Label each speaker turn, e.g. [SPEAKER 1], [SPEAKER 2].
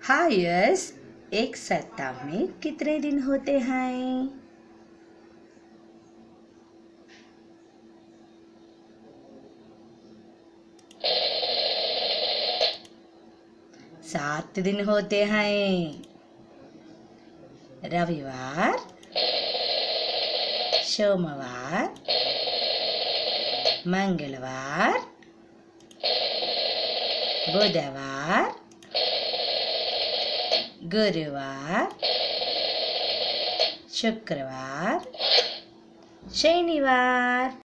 [SPEAKER 1] Hi yes, एक सप्ताह में कितने दिन होते हैं? 7 दिन होते हैं। रविवार, सोमवार, मंगलवार, बुधवार, गुरुवार, शुक्रवार, शनिवार।